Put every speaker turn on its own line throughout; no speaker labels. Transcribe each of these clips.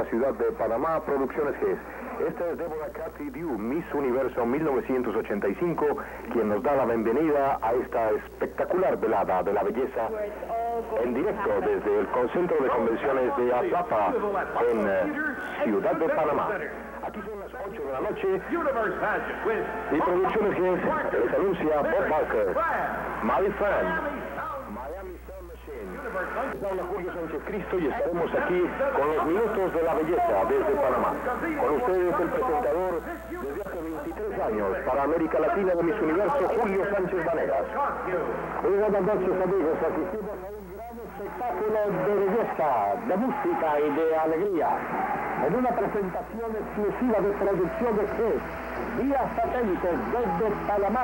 ciudad de Panamá, Producciones GES. Esta es Deborah Cathy Dew, Miss Universo 1985, quien nos da la bienvenida a esta espectacular velada de la belleza en directo desde el Concentro de Convenciones de Azapa, en Ciudad de Panamá. Aquí son las 8 de la noche y Producciones GES les anuncia Bob Barker, Mary Fran, habla Julio Sánchez Cristo y estaremos aquí con los minutos de la belleza desde Panamá. Con ustedes el presentador desde hace 23 años para América Latina de Miss Universo, Julio Sánchez Vanegas. Muy buenas noches, amigos. Asistimos a un gran espectáculo de belleza, de música y de alegría. En una presentación exclusiva de Producciones GES, vía satélite desde Panamá.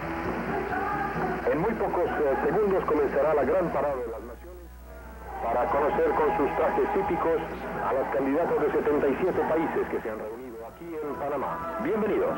En muy pocos segundos comenzará la gran parada de las naciones para conocer con sus trajes típicos a las candidatas de 77 países que se han reunido aquí en Panamá. Bienvenidos.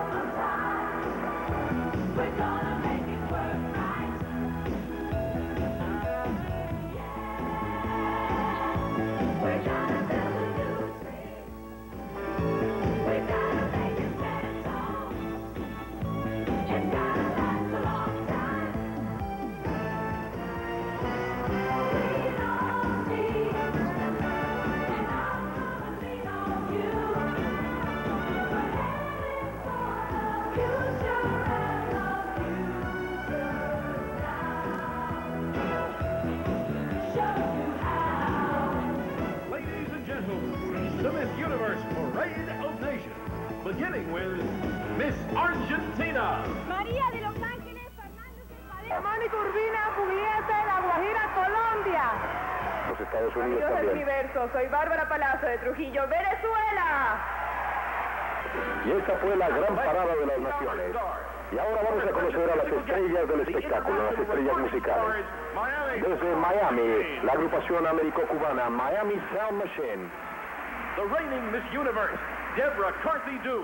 Beginning with Miss Argentina.
María de Los Ángeles Fernández Espadilla. Mónica Urbina Pugliese, La Guajira, Colombia.
Los Estados Unidos
Amigos del
también.
Universo, soy Bárbara Palazzo de Trujillo, Venezuela.
Y esta fue la gran parada de las naciones. Y ahora vamos a conocer a las estrellas del espectáculo, las estrellas musicales. Desde Miami, la agrupación américo-cubana Miami Sound Machine.
The reigning Miss Universe, Deborah Cathy Dew.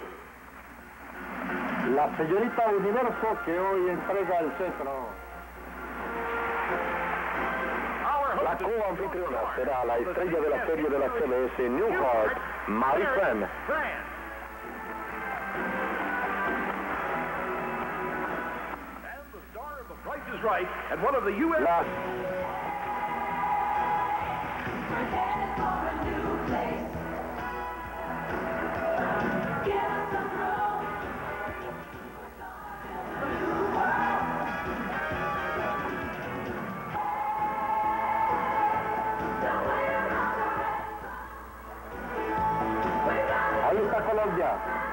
La señorita Universo que hoy entrega el cetro.
La coanfitriona será la estrella de la serie de la CBS Newhart, Mary Fran.
And the star of The Price is Right and one of the U.S.
Ahí está Colombia.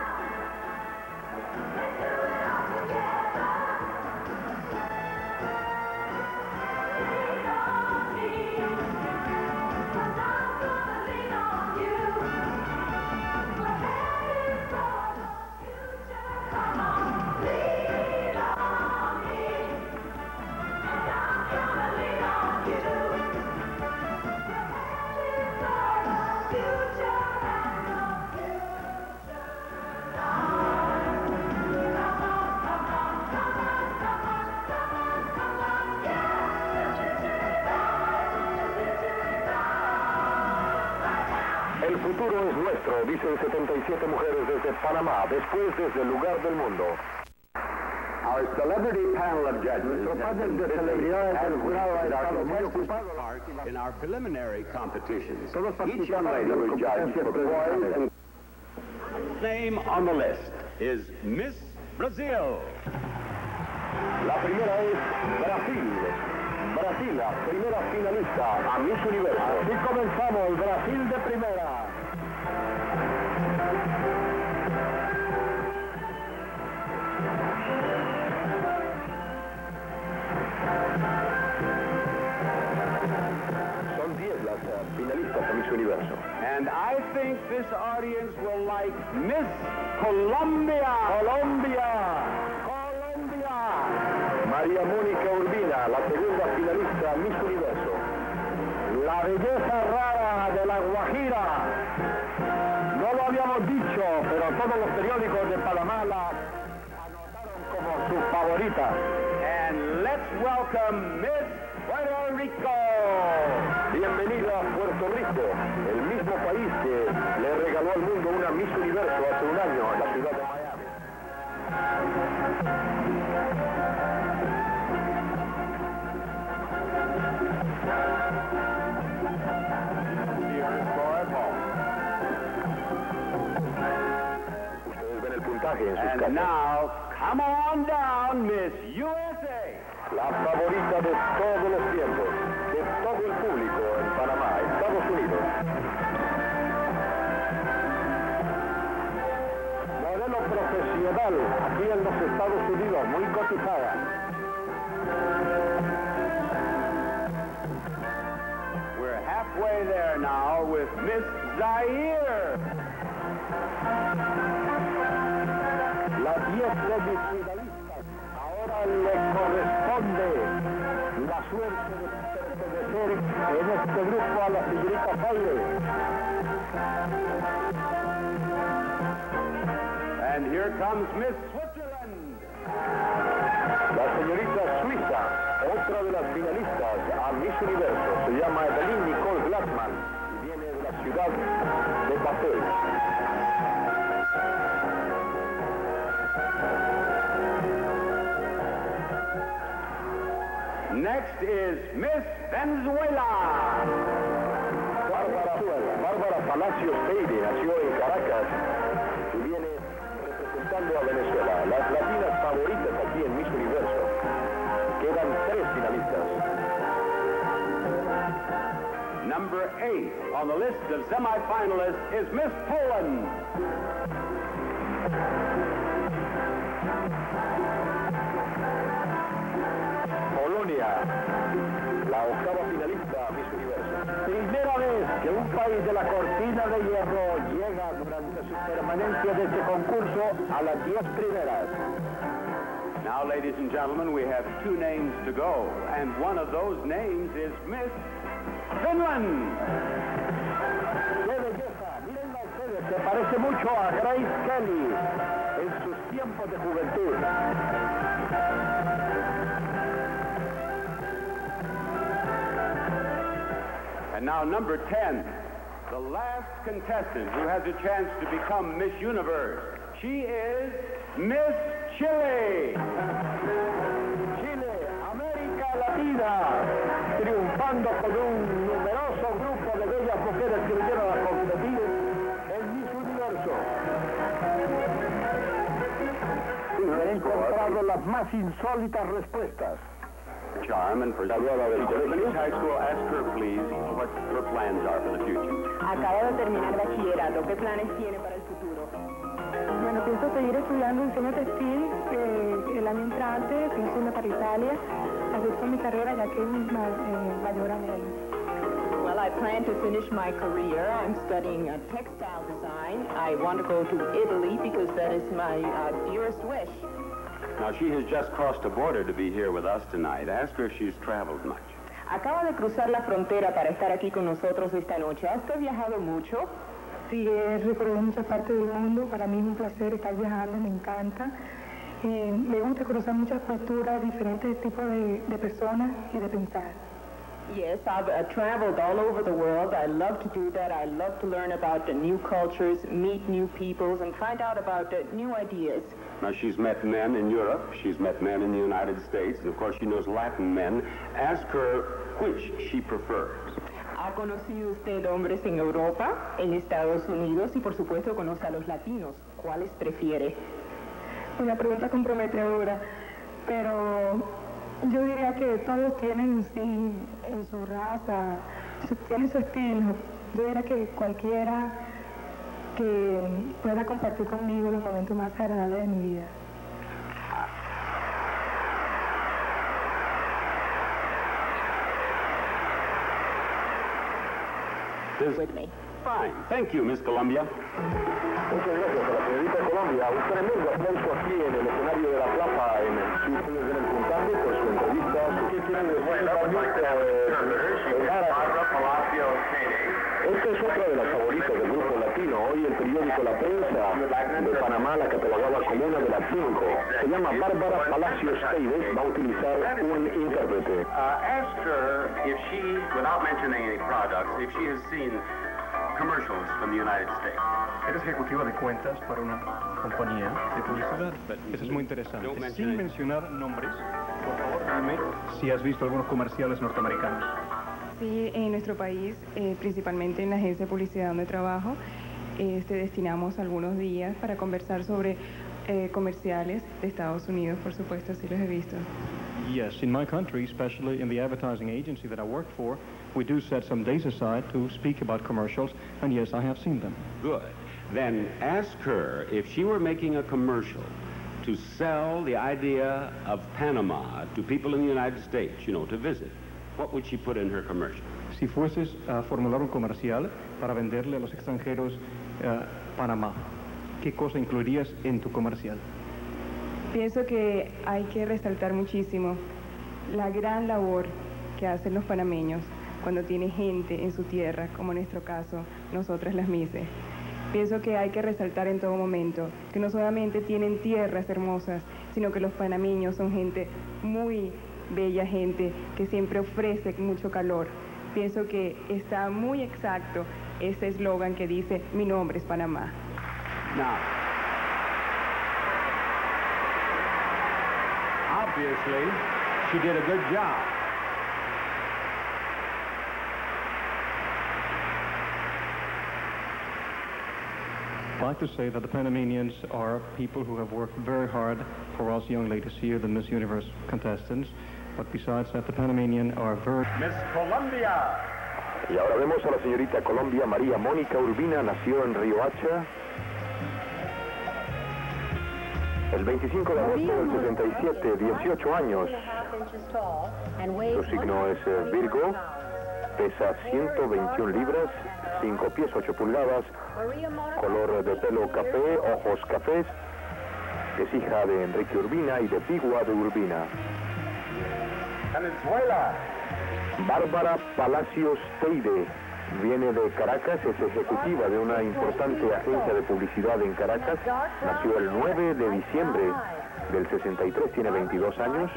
El futuro es nuestro, dicen 77 mujeres desde Panamá, después desde el lugar del mundo.
Our celebrity panel of judges. Nuestro panel de celebridades del jurado ha estado muy ocupado
in our preliminary competitions.
Todos
Each young lady
participaron en
was judged for
competencias
boys. Name on the list is Miss Brazil.
La primera es Brasil. Brasil, la primera finalista a Miss Universo.
Así comenzamos, Brasil de primera.
Son 10 las finalistas a Miss Universo.
And I think this audience will like Miss Colombia.
Colombia.
María Mónica Urbina, la segunda finalista a Miss Universo.
La belleza rara de La Guajira. No lo habíamos dicho, pero todos los periódicos de Panamá la anotaron como su favorita.
And let's welcome Miss Puerto Rico.
Bienvenida a Puerto Rico, el mismo país que le regaló al mundo una Miss Universo hace un año en la ciudad de Miami. Ustedes ven el puntaje en sus casas.
And now, come on down, Miss USA.
La favorita de todos los tiempos, de todo el público en Panamá, Estados Unidos.
Modelo profesional aquí en los Estados Unidos, muy cotizada.
We're halfway there now with Miss Zaire.
Las 10 semifinalistas. Ahora le corresponde la suerte de pertenecer en este grupo a la señorita Zaire.
And here comes Miss Switzerland.
La señorita Suiza, otra de las finalistas a Miss Universo, se llama Evelyn Nicole Glassman y viene de la ciudad de Basel.
Next is Miss Venezuela.
Bárbara Palacios Teide nació en Caracas y viene representando a Venezuela. Las latinas favoritas aquí en Miss Universo. Quedan 3 finalistas.
Number 8 on the list of semifinalists is Miss Poland.
Polonia, la 8ª finalista a Miss Universo.
Primera vez que un país de la cortina de hierro llega durante su permanencia de este concurso a las 10 primeras.
Now, ladies and gentlemen, we have 2 names to go, and one of those names is Miss Finland.
¡Qué belleza! Mírenla ustedes, se parece mucho a Grace Kelly en sus tiempos de juventud.
And now, number 10, the last contestant who has a chance to become Miss Universe. She is Miss Chile.
Chile, América Latina, triunfando con un numeroso grupo de bellas mujeres que vinieron a competir en Miss Universo. He encontrado las más insólitas respuestas.
Charm and
Graduada del colegio.
High School, ask her, please, what her plans are for the future.
Acaba de terminar bachillerato. ¿Qué planes tiene para el futuro?
Bueno, pienso seguir estudiando diseño textil el año entrante, pienso irme para Italia, seguir con mi carrera ya que es mayor anhelo.
Well, I plan to finish my career. I'm studying textile design. I want to go to Italy because that is my dearest wish.
Now, she has just crossed the border to be here with us tonight. Ask her if she's traveled much.
Acaba de cruzar la frontera para estar aquí con nosotros esta noche. ¿Ha usted viajado mucho?
Sí, he recorrido muchas partes del mundo. Para mí es un placer estar viajando, me encanta. Me gusta conocer muchas culturas, diferentes tipos de personas y de pensar.
Yes, I've traveled all over the world. I love to do that. I love to learn about the new cultures, meet new peoples, and find out about new ideas.
Now, she's met men in Europe. She's met men in the United States. And, of course, she knows Latin men. Ask her which she prefers.
¿Ha conocido usted hombres en Europa, en Estados Unidos y, por supuesto, conoce a los latinos? ¿Cuáles prefiere?
Una pregunta comprometedora, pero yo diría que todos tienen sí, en su raza, tienen su estilo. Yo diría que cualquiera que pueda compartir conmigo los momentos más agradables de mi vida.
With me.
Fine. Thank you, Miss Columbia.
Muchas gracias a la señorita Colombia. Un tremendo aplauso aquí en el escenario de la plaza en el sur. Ustedes ven el puntaje por su entrevista. ¿Qué tiene de bueno? Esta es otra de las favoritas del grupo latino. Hoy el periódico La Prensa de Panamá la catalogaba como una de las 5. Se llama Bárbara Palacios Teides, va a utilizar un intérprete.
Ask her if she, without mentioning any products, if she has seen commercials from the United States.
Eres ejecutiva de cuentas para una compañía de publicidad. Eso es muy interesante. Sin mencionar nombres, por favor, dime si has visto algunos comerciales norteamericanos.
Sí, en nuestro país, principalmente en la agencia de publicidad donde trabajo, destinamos algunos días para conversar sobre comerciales de Estados Unidos, por supuesto, sí los he visto.
Yes, in my country, especially in the advertising agency that I work for, we do set some days aside to speak about commercials, and yes, I have seen them.
Good. Then ask her if she were making a commercial to sell the idea of Panama to people in the United States, you know, to visit. What would she put in her commercial?
Si fueses a formular un comercial para venderle a los extranjeros Panamá, ¿qué cosa incluirías en tu comercial?
Pienso que hay que resaltar muchísimo la gran labor que hacen los panameños cuando tiene gente en su tierra, como en nuestro caso, nosotras las Mises. Pienso que hay que resaltar en todo momento que no solamente tienen tierras hermosas, sino que los panameños son gente muy bella, gente que siempre ofrece mucho calor. Pienso que está muy exacto ese eslogan que dice, mi nombre es Panamá.
Now, obviously, she did a good job.
I'd like to say that the Panamanians are people who have worked very hard for us young ladies here, the Miss Universe contestants. But besides that, the Panamanian are very...
Miss Colombia.
Y ahora vemos a la señorita Colombia María Mónica Urbina, nació en Riohacha el 25 de agosto del 77, 18 años. Su signo es Virgo, pesa 121 libras, 5 pies 8 pulgadas, color de pelo café, ojos cafés, es hija de Enrique Urbina y de Pigua de Urbina.
Venezuela.
Bárbara Palacios Teide viene de Caracas, es ejecutiva de una importante agencia de publicidad en Caracas. Nació el 9 de diciembre del 63, tiene 22 años,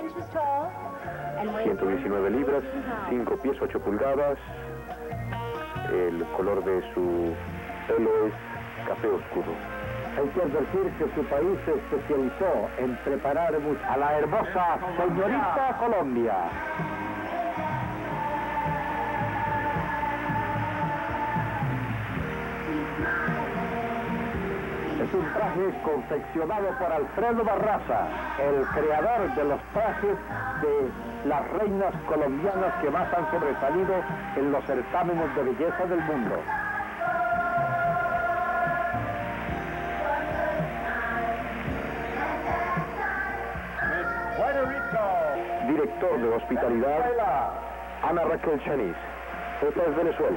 119 libras, 5 pies 8 pulgadas. El color de su pelo es café oscuro.
Hay que advertir que su país se especializó en preparar a la hermosa señorita Colombia. Es un traje confeccionado por Alfredo Barraza, el creador de los trajes de las reinas colombianas que más han sobresalido en los certámenes de belleza del mundo.
Director de hospitalidad, Ana Raquel Chaniz. Esta es Venezuela.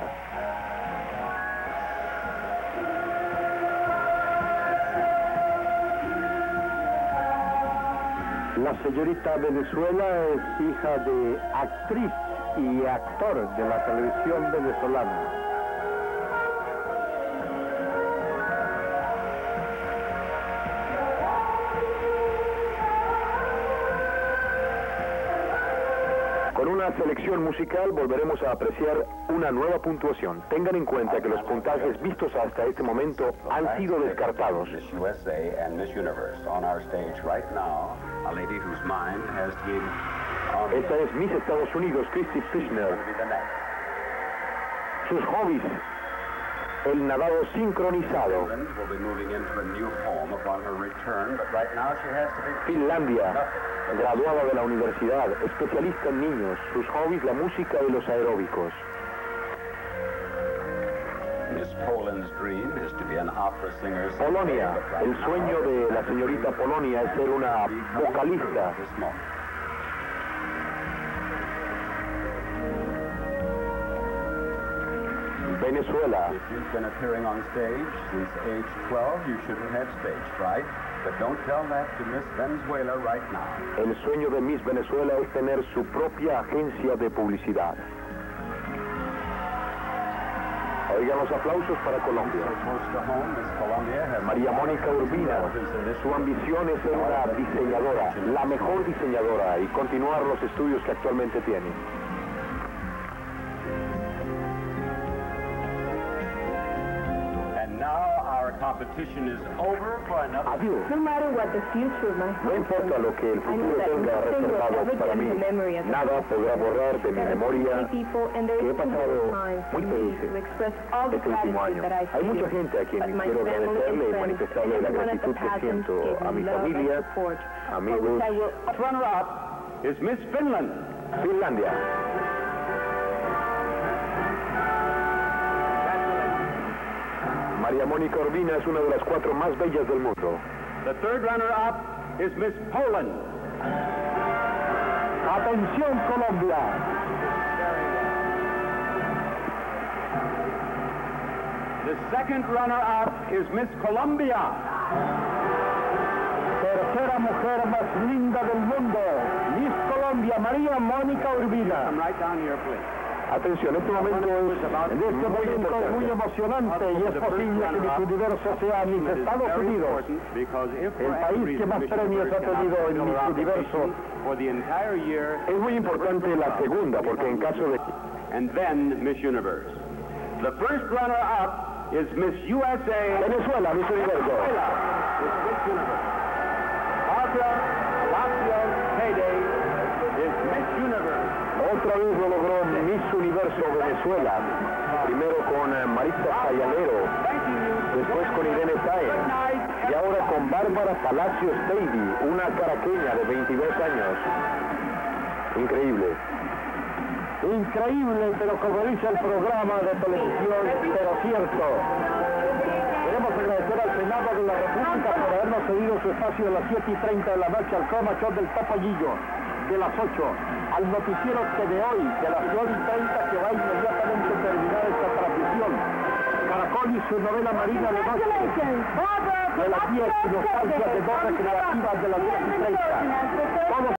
La señorita Venezuela es hija de actriz y actor de la televisión venezolana.
Con una selección musical volveremos a apreciar una nueva puntuación. Tengan en cuenta que los puntajes vistos hasta este momento han sido descartados.
Miss USA and Miss Universe on our stage right now, a lady whose mind has been on
Esta es Miss Estados Unidos, Christy Fishner. Sus hobbies, el nadado sincronizado.
will be moving into a new home upon her return, but right now she has to be
Finlandia, graduada de la universidad, especialista en niños. Sus hobbies, la música y los aeróbicos.
Miss Poland's dream is to be an opera singer.
Polonia, el sueño de la señorita Polonia es ser una vocalista. Venezuela.
If you've been appearing on stage since age 12, you shouldn't have stage fright. But don't tell that to Miss Venezuela right now.
El sueño de Miss Venezuela es tener su propia agencia de publicidad. Oigan los aplausos para Colombia. María Mónica Urbina, su ambición es ser una diseñadora, la mejor diseñadora, y continuar los estudios que actualmente tiene. Adiós.
No matter what the future might
No importa lo que el futuro tenga reservado para mí, nada podrá borrar de mi memoria que he pasado muy felices este último año. Hay mucha gente a quien quiero agradecerle y manifestarle la gratitud que siento a mi familia, amigos.
Runner-up is Miss Finland.
Finlandia. María Mónica Urbina es una de las 4 más bellas del mundo.
The third runner-up is Miss Poland.
Atención, Colombia.
The second runner-up is Miss Colombia.
Tercera mujer más linda del mundo, Miss Colombia, María Mónica Urbina.
Come right down here, please.
Atención, este momento es
muy emocionante y es posible que Miss Universo sea Miss Estados Unidos, el país que más premios ha tenido en Miss Universo.
Es muy importante la segunda, porque en caso de...
And then Miss Universe. The first runner-up is Miss USA.
Venezuela, Miss Universo.
Barbara Lazio Payday is Miss Universe.
Otra vez lo logró Miss Universo Venezuela, primero con Marisa Sayanero, después con Irene Sáenz, y ahora con Bárbara Palacios Davy, una caraqueña de 22 años. Increíble.
Increíble, pero como dice el programa de televisión, pero cierto. Queremos agradecer al Senado de la República por habernos cedido su espacio a las 7:30 de la noche al Chroma Show del Topollillo, de las 8, al noticiero de hoy, de las 9:30, que va inmediatamente a terminar esta transmisión. Caracol y su novela marina de noche, de las 10, y nostalgia de 2 recreativas de las 10:30. Todos